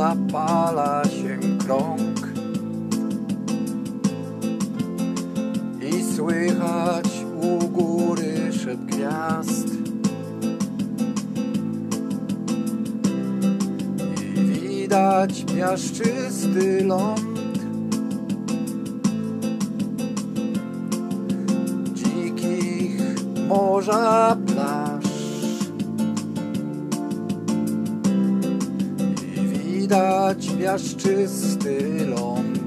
zapala się krąg i słychać u góry szept gwiazd i widać piaszczysty ląd, dzikich morza plaż i widać piaszczysty ląd,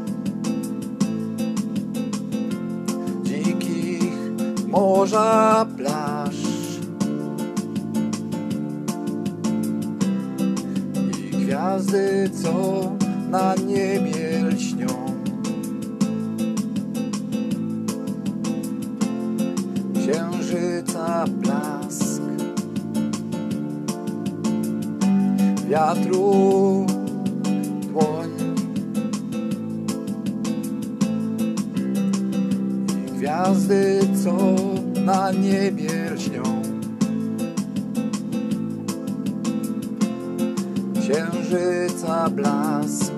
dzikich morza plaż i gwiazdy, co na niebie lśnią. Księżyca blask, wiatru dłoń i gwiazdy, co na niebie lśnią. Księżyca blask,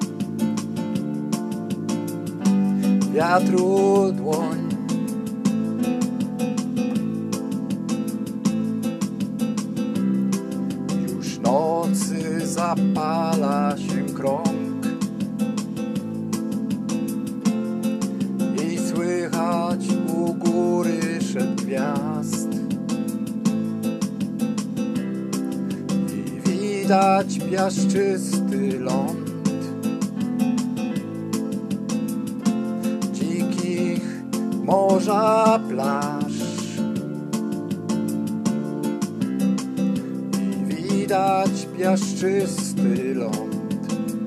wiatru dłoń, już nocy zapala się krąg i słychać u góry szept gwiazd i widać piaszczysty ląd, dzikich morza plaż i widać piaszczysty ląd,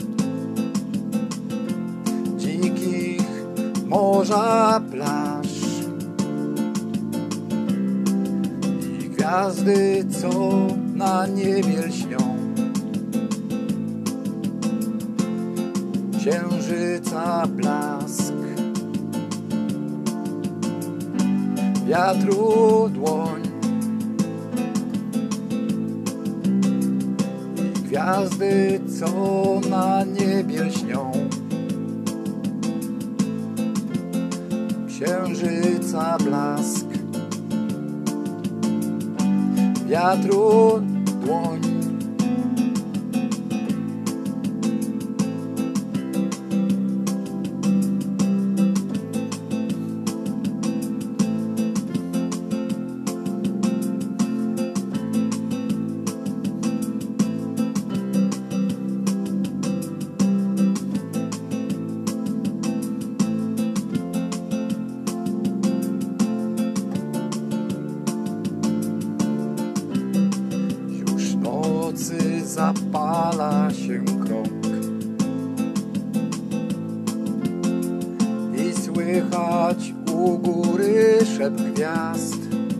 dzikich morza plaż i gwiazdy, co na niebie lśnią. Księżyca blask, wiatru dłoń i gwiazdy, co na niebie lśnią. Księżyca blask, wiatru dłoń zapala się krąg i słychać u góry szept gwiazd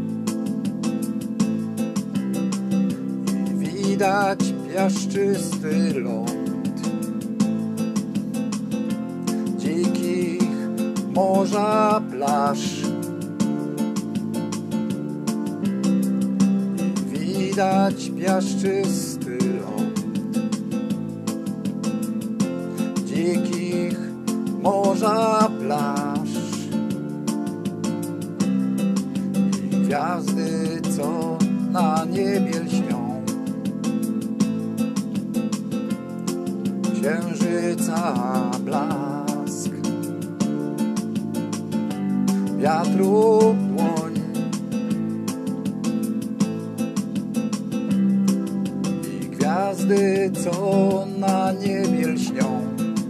i widać piaszczysty ląd, dzikich morza plaż i widać piaszczysty dzikich morza plaż i gwiazdy, co na niebie lśnią. Księżyca blask, wiatru dłoń i gwiazdy, co na niebie lśnią.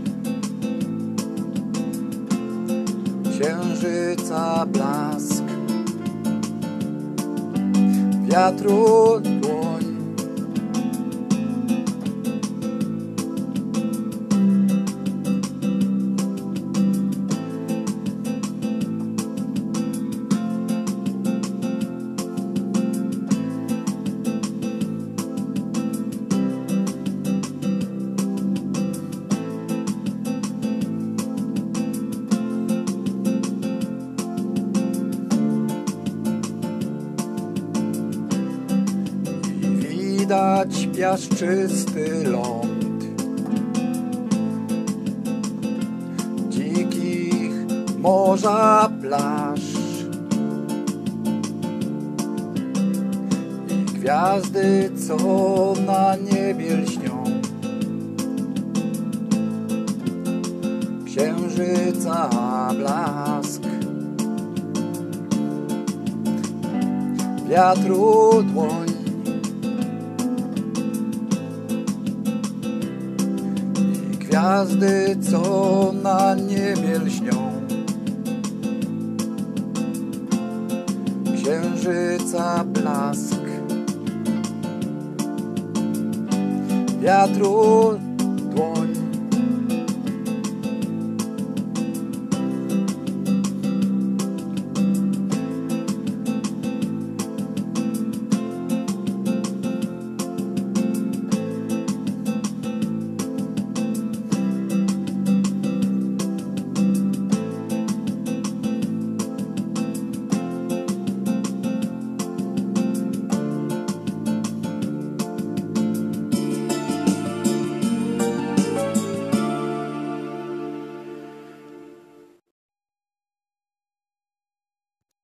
Księżyca blask, wiatru dłoń widać piaszczysty ląd, morza plaż i gwiazdy, co na niebie lśnią, księżyca blask, wiatru dłoń i gwiazdy, co na niebie lśnią, księżyca blask, wiatru